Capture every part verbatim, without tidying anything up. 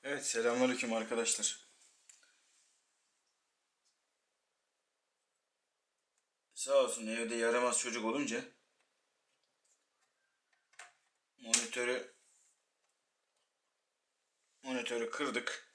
Evet, selamünaleyküm arkadaşlar. Sağ olsun evde yaramaz çocuk olunca monitörü monitörü kırdık.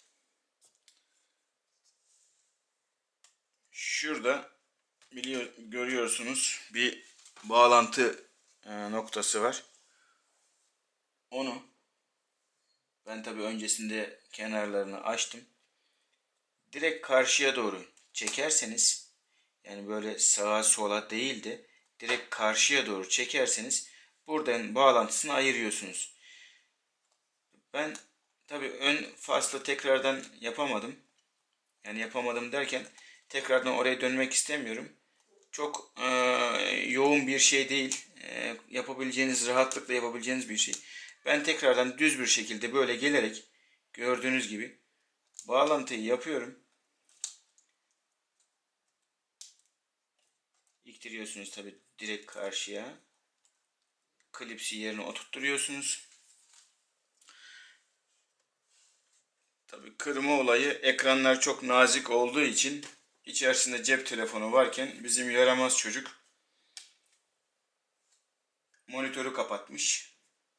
Şurada biliyor görüyorsunuz bir bağlantı e, noktası var. Onu ben tabii öncesinde kenarlarını açtım. Direkt karşıya doğru çekerseniz, yani böyle sağa sola değil de direkt karşıya doğru çekerseniz buradan bağlantısını ayırıyorsunuz. Ben tabii ön faslı tekrardan yapamadım. Yani yapamadım derken tekrardan oraya dönmek istemiyorum. Çok e, yoğun bir şey değil. E, yapabileceğiniz, rahatlıkla yapabileceğiniz bir şey. Ben tekrardan düz bir şekilde böyle gelerek gördüğünüz gibi bağlantıyı yapıyorum. İktiriyorsunuz tabii direkt karşıya. Klipsi yerine oturtturuyorsunuz. Tabii kırma olayı, ekranlar çok nazik olduğu için içerisinde cep telefonu varken bizim yaramaz çocuk monitörü kapatmış.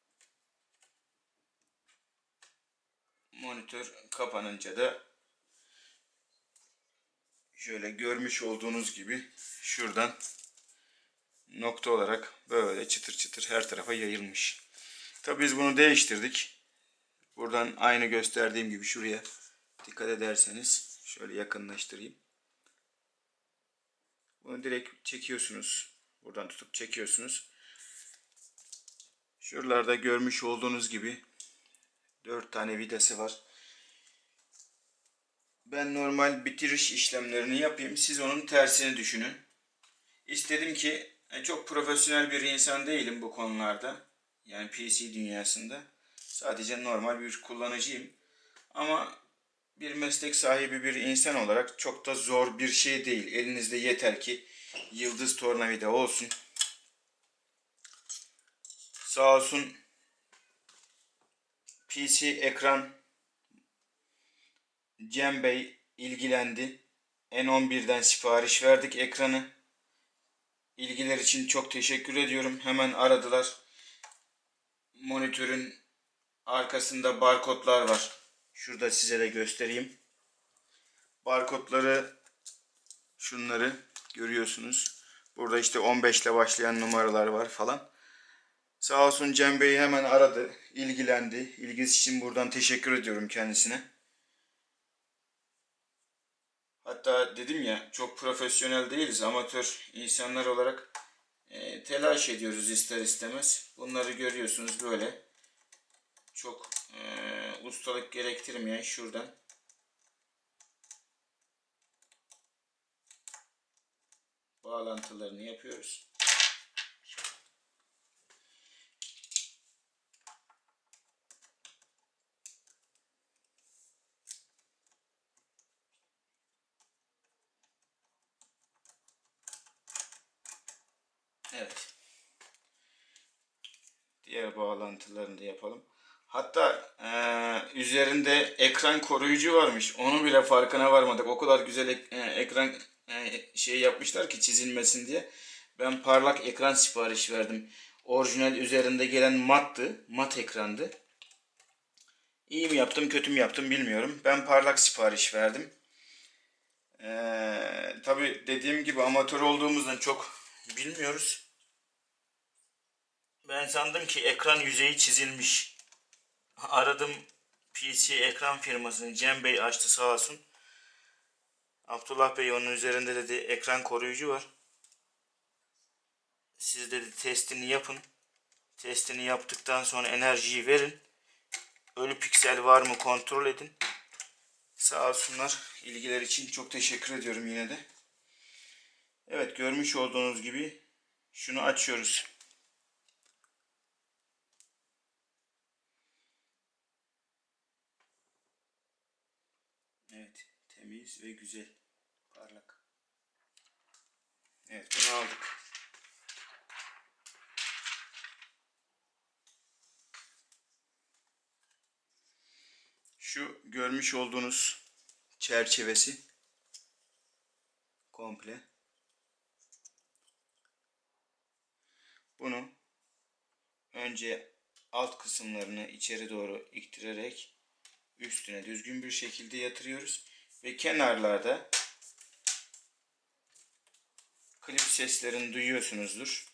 Monitör kapanınca da şöyle görmüş olduğunuz gibi şuradan nokta olarak böyle çıtır çıtır her tarafa yayılmış. Tabii biz bunu değiştirdik. Buradan aynı gösterdiğim gibi şuraya dikkat ederseniz şöyle yakınlaştırayım. Bunu direkt çekiyorsunuz. Buradan tutup çekiyorsunuz. Şuralarda görmüş olduğunuz gibi dört tane vidası var. Ben normal bitiriş işlemlerini yapayım. Siz onun tersini düşünün. İstedim ki çok profesyonel bir insan değilim bu konularda. Yani P C dünyasında. Sadece normal bir kullanıcıyım. Ama bir meslek sahibi bir insan olarak çok da zor bir şey değil. Elinizde yeter ki yıldız tornavida olsun. Sağ olsun P C ekran Cem Bey ilgilendi. N on birden sipariş verdik ekranı. İlgiler için çok teşekkür ediyorum. Hemen aradılar. Monitörün arkasında barkodlar var. Şurada size de göstereyim. Barkodları, şunları görüyorsunuz. Burada işte on beş ile başlayan numaralar var falan. Sağ olsun Cem Bey hemen aradı, ilgilendi. İlgisi için buradan teşekkür ediyorum kendisine. Hatta dedim ya, çok profesyonel değiliz, amatör insanlar olarak e, telaş ediyoruz ister istemez. Bunları görüyorsunuz böyle. Çok e, ustalık gerektirmeyen şuradan bağlantılarını yapıyoruz. Evet. Diğer bağlantılarını da yapalım. Hatta e, üzerinde ekran koruyucu varmış. Onu bile farkına varmadık. O kadar güzel ek, e, ekran e, şey yapmışlar ki çizilmesin diye. Ben parlak ekran sipariş verdim. Orijinal üzerinde gelen mattı. Mat ekrandı. İyi mi yaptım, kötü mü yaptım bilmiyorum. Ben parlak sipariş verdim. Ee, tabii dediğim gibi amatör olduğumuzdan çok bilmiyoruz. Ben sandım ki ekran yüzeyi çizilmiş. Aradım P C ekran firmasını. Cem Bey açtı sağ olsun. Abdullah Bey onun üzerinde dedi ekran koruyucu var. Siz dedi testini yapın. Testini yaptıktan sonra enerjiyi verin. Ölü piksel var mı kontrol edin. Sağ olsunlar. İlgiler için çok teşekkür ediyorum yine de. Evet, görmüş olduğunuz gibi şunu açıyoruz. Evet, temiz ve güzel. Parlak. Evet, bunu aldık. Şu görmüş olduğunuz çerçevesi komple. Bunu önce alt kısımlarını içeri doğru iktirerek üstüne düzgün bir şekilde yatırıyoruz ve kenarlarda klip seslerini duyuyorsunuzdur.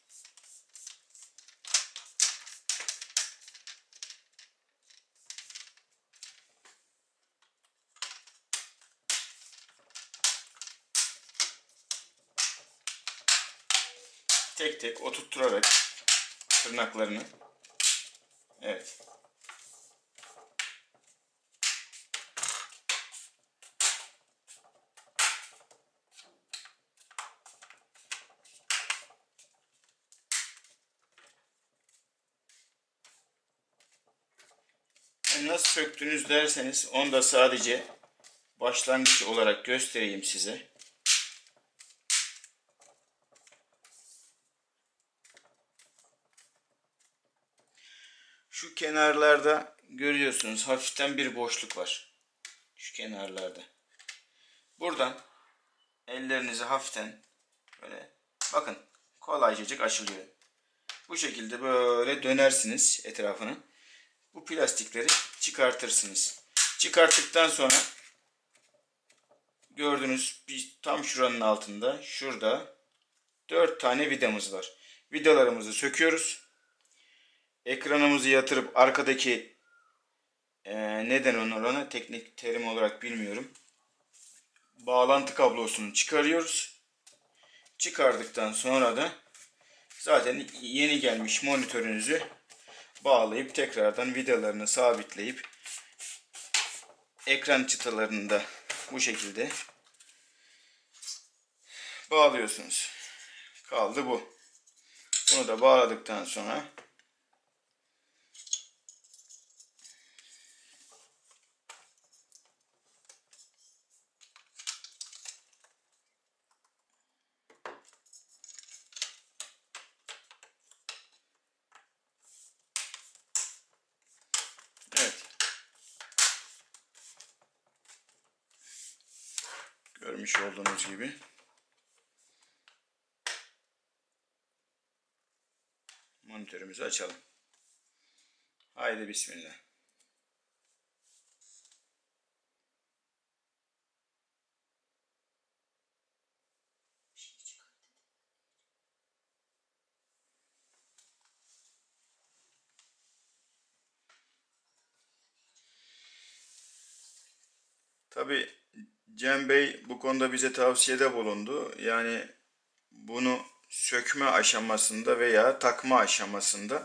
Tek tek oturtturarak tırnaklarını, evet, nasıl söktünüz derseniz onu da sadece başlangıç olarak göstereyim size. Şu kenarlarda görüyorsunuz hafiften bir boşluk var. Şu kenarlarda. Buradan ellerinizi hafiften böyle, bakın, kolaycacık açılıyor. Bu şekilde böyle dönersiniz etrafını. Bu plastikleri çıkartırsınız. Çıkarttıktan sonra gördüğünüz bir tam şuranın altında, şurada dört tane vidamız var. Vidalarımızı söküyoruz. Ekranımızı yatırıp arkadaki e, neden onu teknik terim olarak bilmiyorum, bağlantı kablosunu çıkarıyoruz. Çıkardıktan sonra da zaten yeni gelmiş monitörünüzü bağlayıp tekrardan vidalarını sabitleyip ekran çıtalarını da bu şekilde bağlıyorsunuz. Kaldı bu. Bunu da bağladıktan sonra evet, görmüş olduğunuz gibi monitörümüzü açalım. Haydi bismillah. Tabi Cem Bey bu konuda bize tavsiyede bulundu. Yani bunu sökme aşamasında veya takma aşamasında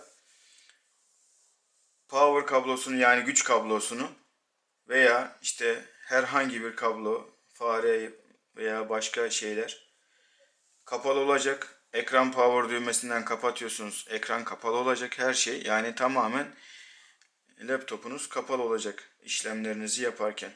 power kablosunu, yani güç kablosunu veya işte herhangi bir kablo, fare veya başka şeyler kapalı olacak. Ekran power düğmesinden kapatıyorsunuz. Ekran kapalı olacak, her şey. Yani tamamen laptopunuz kapalı olacak işlemlerinizi yaparken.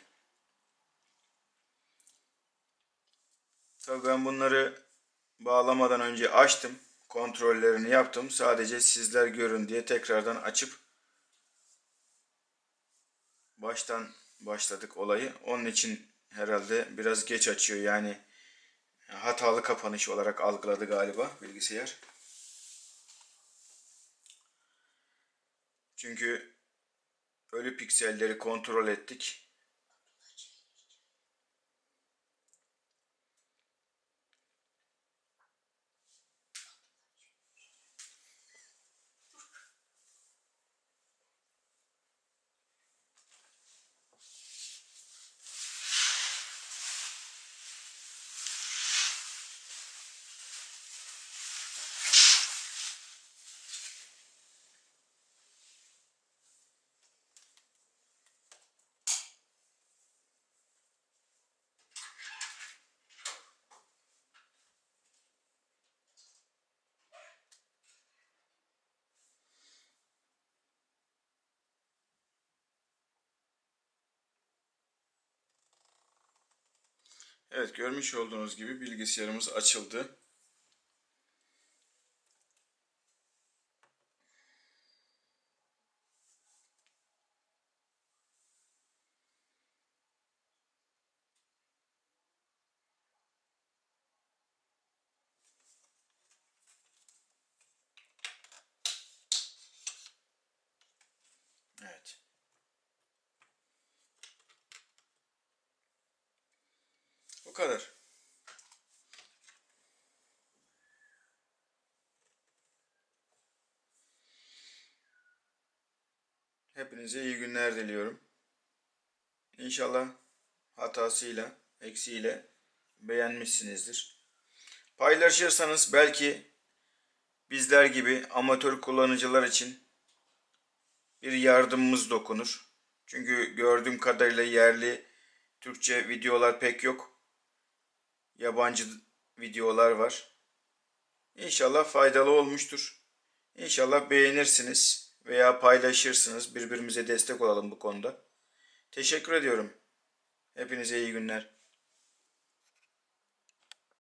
Tabii ben bunları bağlamadan önce açtım. Kontrollerini yaptım. Sadece sizler görün diye tekrardan açıp baştan başladık olayı. Onun için herhalde biraz geç açıyor. Yani hatalı kapanış olarak algıladı galiba bilgisayar. Çünkü ölü pikselleri kontrol ettik. Evet, görmüş olduğunuz gibi bilgisayarımız açıldı. kadar. Hepinize iyi günler diliyorum. İnşallah hatasıyla, eksiğiyle beğenmişsinizdir. Paylaşırsanız belki bizler gibi amatör kullanıcılar için bir yardımımız dokunur. Çünkü gördüğüm kadarıyla yerli Türkçe videolar pek yok. Yabancı videolar var. İnşallah faydalı olmuştur. İnşallah beğenirsiniz veya paylaşırsınız. Birbirimize destek olalım bu konuda. Teşekkür ediyorum. Hepinize iyi günler.